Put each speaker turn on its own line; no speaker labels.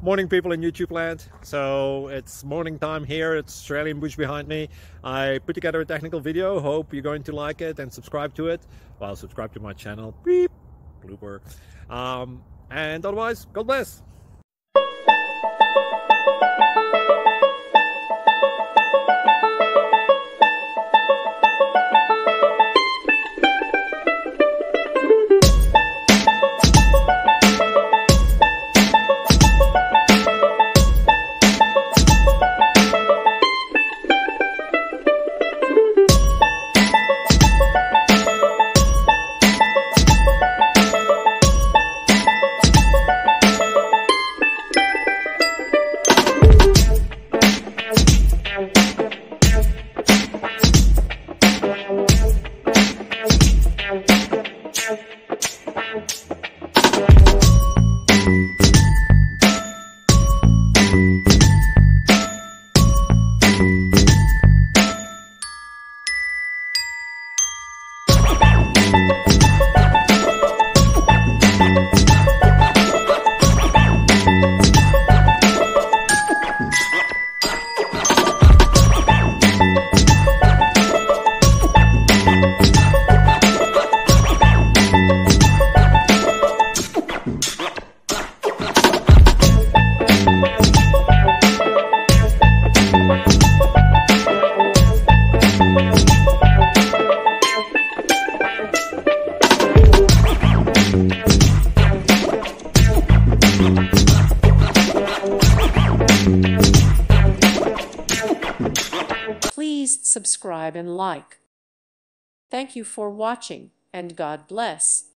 Morning, people in YouTube land. So it's morning time here. It's Australian bush behind me. I put together a technical video. Hope you're going to like it and subscribe to it. Well, subscribe to my channel. Beep. Blooper. And otherwise, God bless.
Please subscribe and like. Thank you for watching, and God bless.